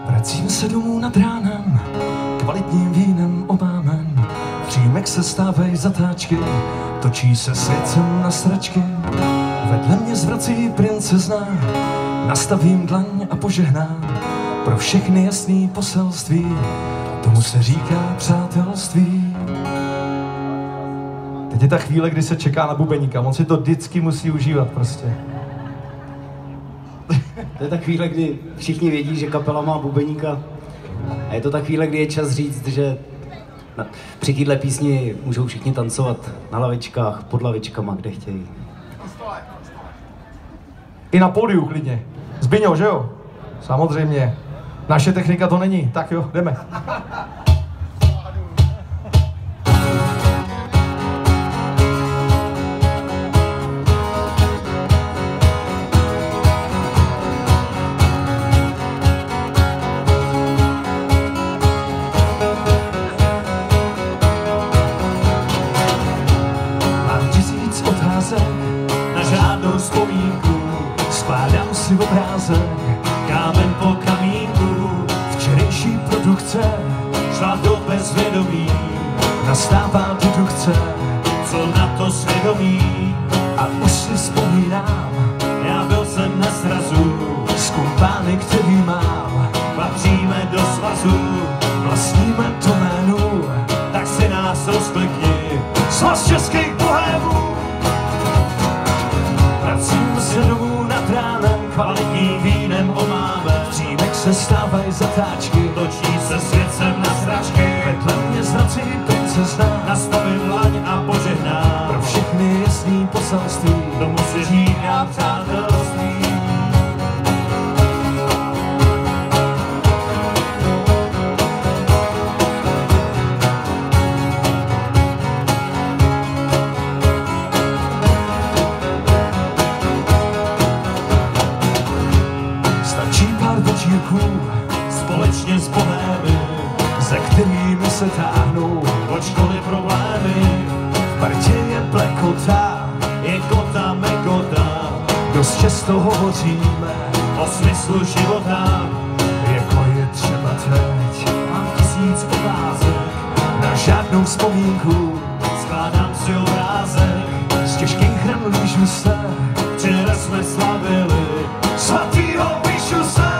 Vracím se domů nad ránem, kvalitním vínem omámen. V příjmek se stávají zatáčky, točí se světcem na sračky. Vedle mě zvrací princezna, nastavím dlaň a požehnám. Pro všechny jasný poselství, tomu se říká přátelství. Teď je ta chvíle, kdy se čeká na bubeníka, on si to vždycky musí užívat prostě. To je ta chvíle, kdy všichni vědí, že kapela má bubeníka. A je to ta chvíle, kdy je čas říct, že při téhle písni můžou všichni tancovat na lavičkách, pod lavičkama, kde chtějí. I na pódiu klidně. Zbyňo, že jo? Samozřejmě. Naše technika to není. Tak jo, jdeme. Na žádnou vzpomínku skládám si obrázek, kámen po kamínku. Včerejší produkce Šla do bezvědomí, nastává dedukce co na to svědomí. a už si vzpomínám Já byl jsem na srazu, z kumpány, který mám. patříme do svazu, Vlastníme doménu, tak si nás rozklikni. Svaz českých bohémů. Vracím se domů nad ránem, Kvalitní vínem omáme, v příjmek se stávají zatáčky. točí se světcem na sračky. Vedle mě zvrací princezna, Nastavím laň a požehnám, pro všechny jasný poselství, tomu si říká přátelství. stačí pár večírků, Společně s bohémy, ze kterými se táhnou. od školy problémy, V partě je plekota, je kota mekota, dost často hovoříme, o smyslu života. jako je třeba teď. Mám 1000 otázek, Na žádnou vzpomínku, skládám si obrázek. z těžkých ran lížu se, Včera jsme slavili, svatýho píšu se.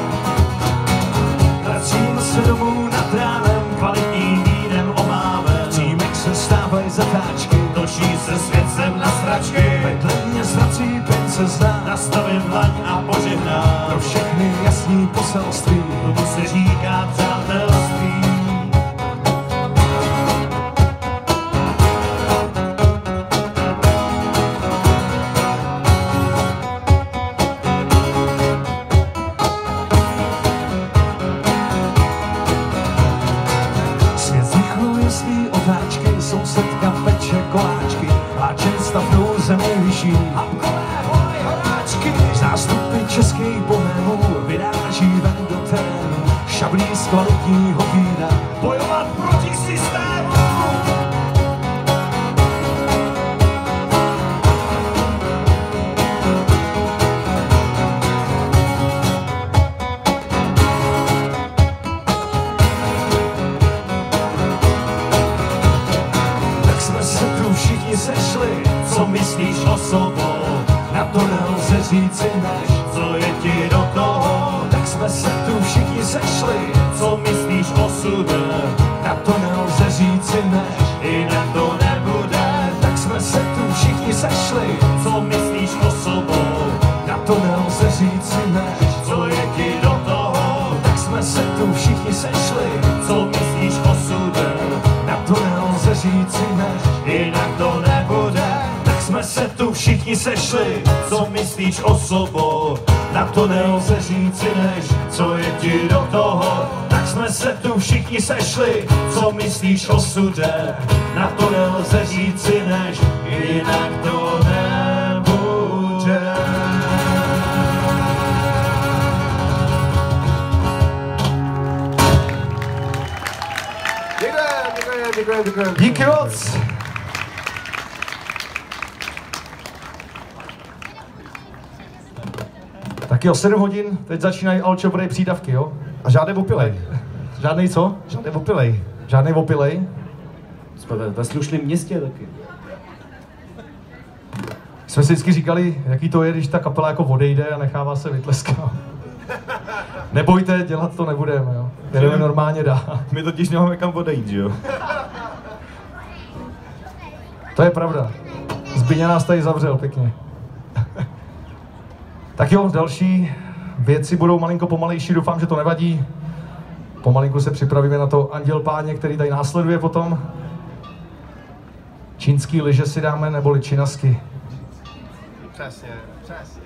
Vracím se domů nad ránem, kvalitním vínem omáme, v příjmek se stávají zatáčky. točí se světcem na sračky. Vedle mě zvrací princezna, Nastavím laň a požehnám, pro všechny jasný poselství, tomu se říká přátelství. svět zrychluje svý otáčky, sousedka peče koláčky, pláče stav nouze nejvyšší. Hapkové volej horáčky, zástupy českých bohémů vyráží ven do terénu, šablí z kvalitního vína, Bojovat proti systému. tak jsme se tu všichni sešli, Co myslíš o sobou, na to nelze říci než. co je ti do toho? Tak jsme se tu všichni sešli, Co myslíš o sude, na to nelze říci než. jinak to nebude. Tak jsme se tu všichni sešli, Co myslíš o sobou, na to nelze říci než. co je ti do toho? Tak jsme se tu všichni sešli, Co myslíš o sude, na to nelze říci než. jinak to nebude. Tak jsme se tu všichni sešli, Co myslíš o sobou, na to nelze říci než, co je ti do toho. tak jsme se tu všichni sešli, Co myslíš o sude, na to nelze říci než, jinak to nebude. Děkujeme. díky moc. Tak jo, 7 hodin, teď začínají Alčo Brej přídavky, jo? A žádný opilej. Žádný co? Žádný opilej. Žádný opilej. Jsme ve slušném městě taky. Jsme si vždycky říkali, jaký to je, když ta kapela jako odejde a nechává se vytleskat. Nebojte, dělat to nebudeme, jo. Jedeme normálně dál. My totiž nemáme kam odejít, že jo? To je pravda. Zbyňa nás tady zavřel pěkně. Tak jo, další věci budou malinko pomalejší, doufám, že to nevadí. Pomalinku se připravíme na to Anděl Páně, který tady následuje potom. Čínský lyže si dáme, neboli činasky. Přesně, přesně.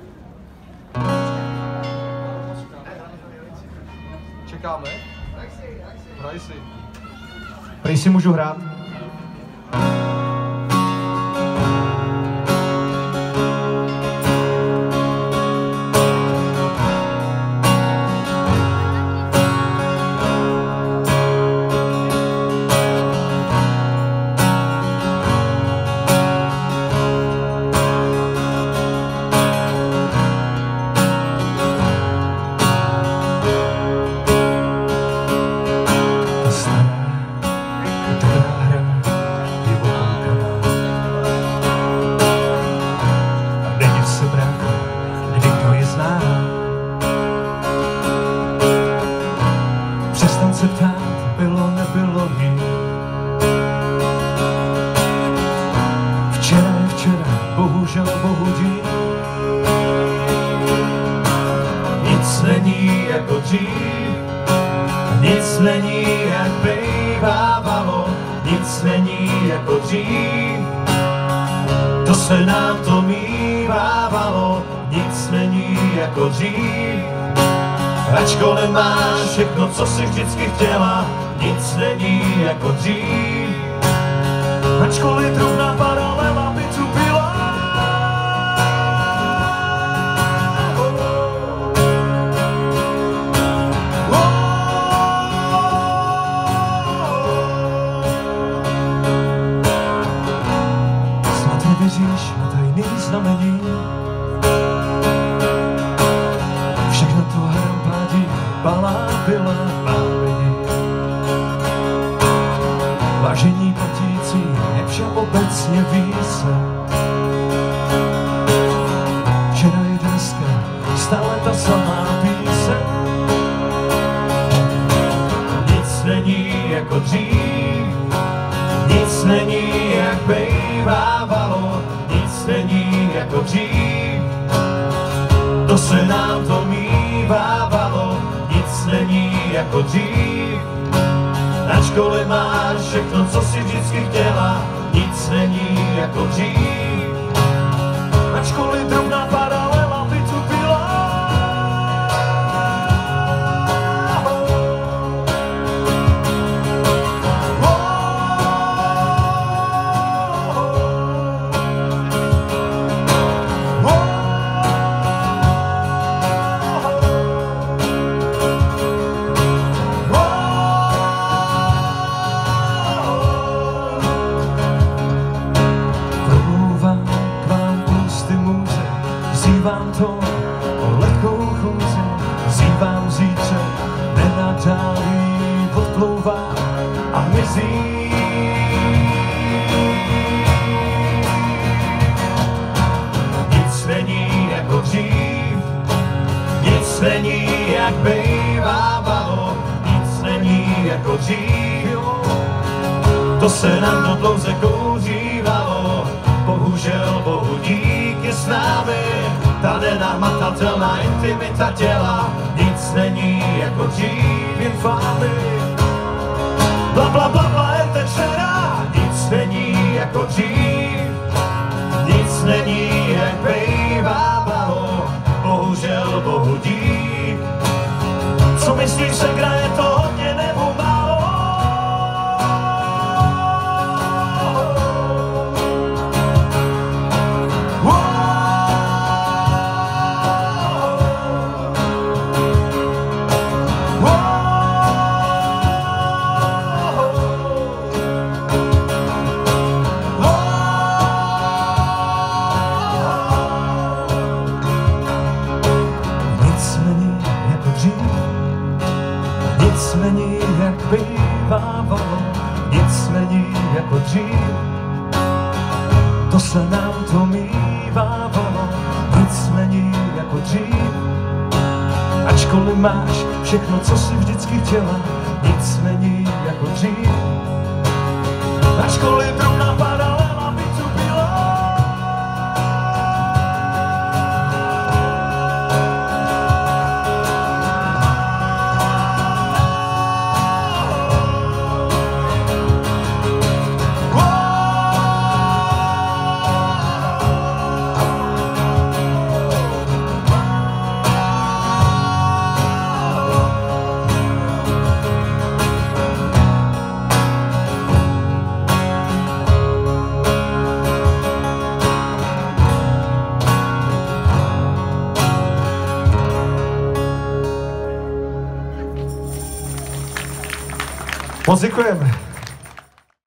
Čekáme? Hraj si. Prej si můžu hrát? Nic není jak bývávalo, nic není jako dřív. To se nám to mívávalo, nic není jako dřív. Ačko nemáš všechno, co jsi vždycky chtěla, nic není jako dřív. Ačkoliv drobná paralela by tu byla, na tajný znamení. Všechno to hrampádí, balá byla vábení. Vážení platící, je vše obecně ví se. Včera i dneska, stále ta samá píseň. nic není jako dřív, nic není jak bývávalo, nic není jako dřív. To se nám to mívávalo, nic není jako dřív. Ačkoliv máš všechno, co si vždycky chtěla, nic není jako dřív. Ačkoliv drobná paralela by tu byla, vzývám to o lehkou chůzi, vzývám zítře, nenadálí odplouvá a mizí. nic není jako dřív, nic není jak bývávalo, nic není jako dřív. To se nám to dlouze kouřívalo, bohužel Bohu díky s námi, ta nenahmatatelná intimita těla, nic není jako dřív, jen fámy. Bla bla bla bla je tečera, nic není jako dřív, nic není jak bývávalo, bohužel Bohu dík. Co myslíš, segra, je to hodně nebo málo? Nic není, jak bývávalo, nic není jako dřív. To se nám to mívávalo, nic není jako dřív. Ačkoliv máš všechno, co jsi vždycky chtěla, nic není jako dřív. Ačkoliv trumna padala, lavicu byla. Moc děkujeme.